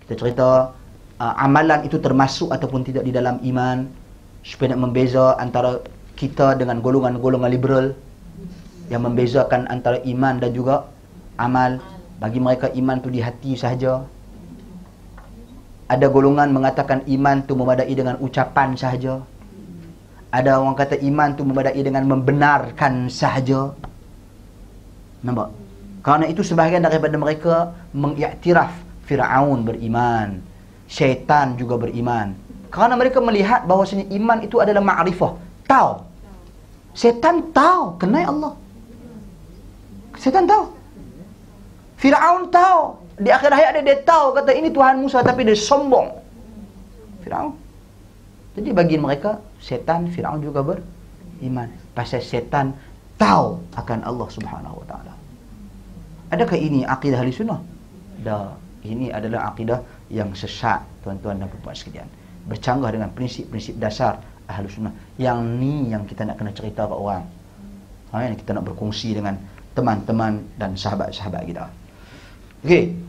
Kita cerita amalan itu termasuk ataupun tidak di dalam iman, supaya nak membeza antara kita dengan golongan-golongan liberal yang membezakan antara iman dan juga amal. Bagi mereka iman tu di hati sahaja. Ada golongan mengatakan iman tu memadai dengan ucapan sahaja. Ada orang kata iman tu memadai dengan membenarkan sahaja. Nampak? Kerana itu sebahagian daripada mereka mengiktiraf Fir'aun beriman, syaitan juga beriman. Kerana mereka melihat bahawasanya iman itu adalah ma'rifah, tahu. Syaitan tahu kenal Allah. Syaitan tahu. Fir'aun tahu. Di akhir hayat dia tahu kata ini Tuhan Musa, tapi dia sombong. Fir'aun. Jadi bagi mereka syaitan, Fir'aun juga beriman. Pasal syaitan tahu akan Allah Subhanahu Wa Taala. Adakah ini akidah ahli sunnah? Dah. Ini adalah akidah yang sesat, tuan-tuan dan puan-puan sekalian. Bercanggah dengan prinsip-prinsip dasar ahli sunnah. Yang ni yang kita nak kena cerita kat orang. Yang kita nak berkongsi dengan teman-teman dan sahabat-sahabat kita. Okey.